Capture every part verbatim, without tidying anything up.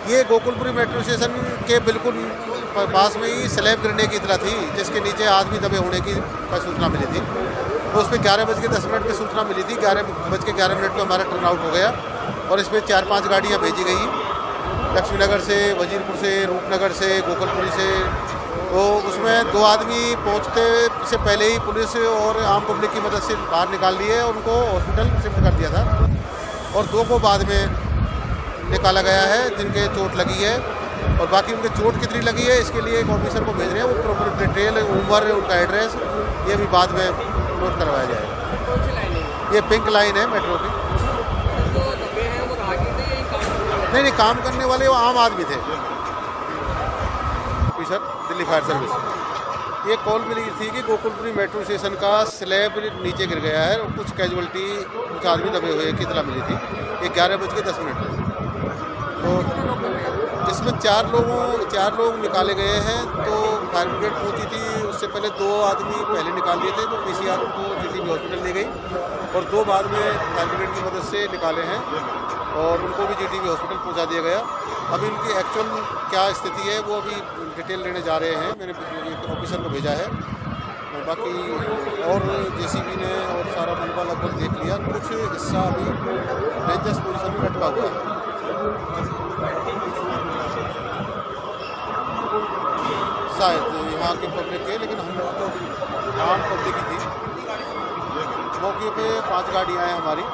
ये Gokulpuri metro station के बिल्कुल पास में ही स्लैब गिरने की इतला थी, जिसके नीचे आदमी दबे होने की सूचना मिली थी। तो उस पर ग्यारह बज के दस मिनट पर सूचना मिली थी। ग्यारह बज के ग्यारह मिनट पर हमारा टर्न आउट हो गया और इस पर चार पाँच गाड़ियाँ भेजी गई, लक्ष्मीनगर से, वजीरपुर से, रूपनगर से, गोकुलपुरी से। तो उसमें दो आदमी पहुंचते से पहले ही पुलिस और आम पब्लिक की मदद से बाहर निकाल लिए और उनको हॉस्पिटल शिफ्ट कर दिया था, और दो को बाद में निकाला गया है जिनके चोट लगी है। और बाकी उनके चोट कितनी लगी है इसके लिए एक ऑफिसर को भेज रहे हैं, वो प्रॉपर डिटेल, उम्र, उनका एड्रेस ये भी बाद में नोट करवाया जाएगा। ये पिंक लाइन है मेट्रो की। नहीं नहीं, काम करने वाले वो आम आदमी थे। Officer Delhi fire service. ये कॉल मिली थी कि गोकुलपुरी मेट्रो स्टेशन का स्लैब नीचे गिर गया है और कुछ कैजुअलिटी, कुछ आदमी दबे हुए की इतला मिली थी। ये ग्यारह बज के दस मिनट में। तो इसमें चार लोगों चार लोग निकाले गए हैं। तो फायर ब्रिगेड पहुंची थी, उससे पहले दो आदमी पहले निकाल लिए थे, तो पीसीआर उनको जीटीबी हॉस्पिटल ले गई, और दो बाद में फायर ब्रिगेड की मदद से निकाले हैं और उनको भी जीटीबी हॉस्पिटल पहुंचा दिया गया। अभी उनकी एक्चुअल क्या स्थिति है वो अभी डिटेल लेने जा रहे हैं। मैंने एक ऑफिसर को भेजा है, और बाकी और जेसीबी ने और सारा मलबा लगभग देख लिया। कुछ हिस्सा अभी डेंजरस पोजीशन में लटका हुआ है। शायद यहाँ की पब्लिक है, लेकिन हम लोग तो आम पब्लिक ही थी। मौके पे पांच गाड़ियाँ हैं हमारी।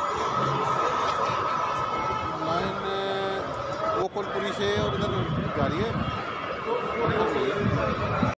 लाइन गोकुलपुरी से और इधर जा रही है।